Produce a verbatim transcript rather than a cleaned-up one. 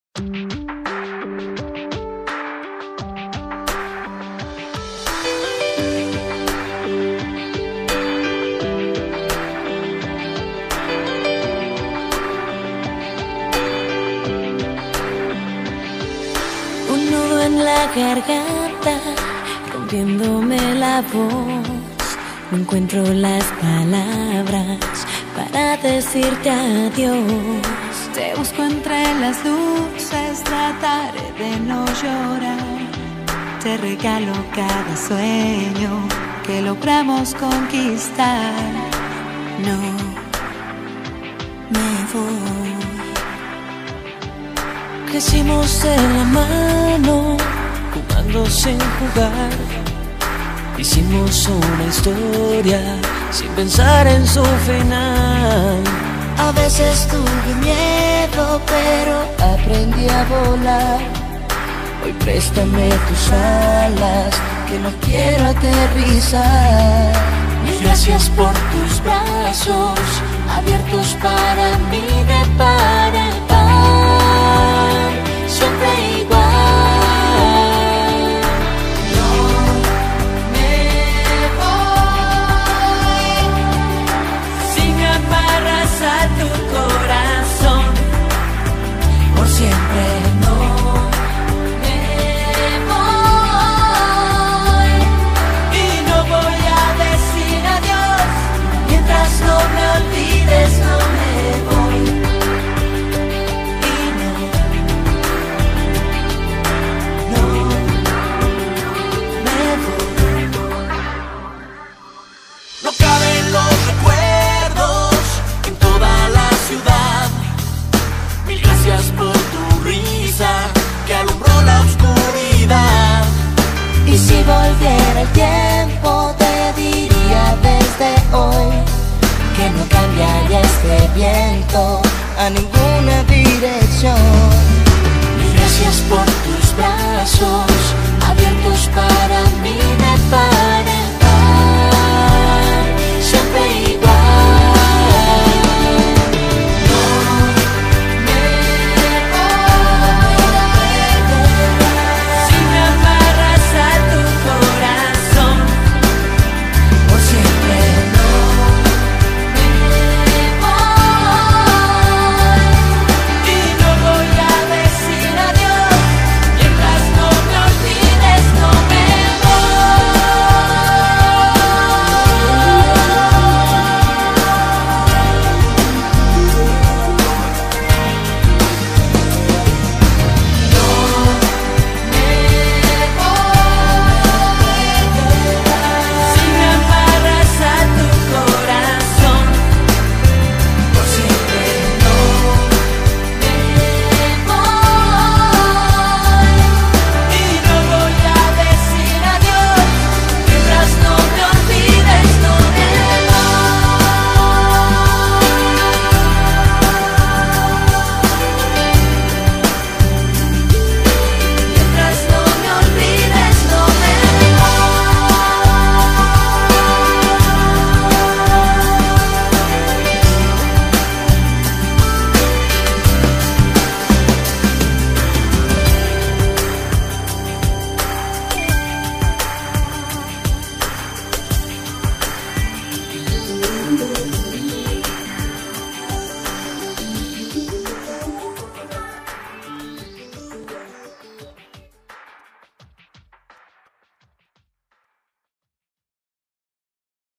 Un nudo en la garganta, rompiéndome la voz. No encuentro las palabras para decirte adiós. Te busco entre las luces, trataré de no llorar. Te regalo cada sueño que logramos conquistar. No me voy. Crecimos de la mano, jugando sin jugar. Hicimos una historia sin pensar en su final. A veces tuve miedo, pero aprendí a volar. Hoy préstame tus alas, que no quiero aterrizar. Mil gracias por tus brazos, abiertos para mí de par en par. Siempre igual. A tu corazón por siempre. No me voy y no voy a decir adiós mientras no me olvides. No me voy y no, no me voy. No caben los recuerdos en toda la ciudad. Mil gracias por tu risa que alumbró la oscuridad. Y si volviera el tiempo, te diría desde hoy que no cambiaría este viento a ninguna dirección.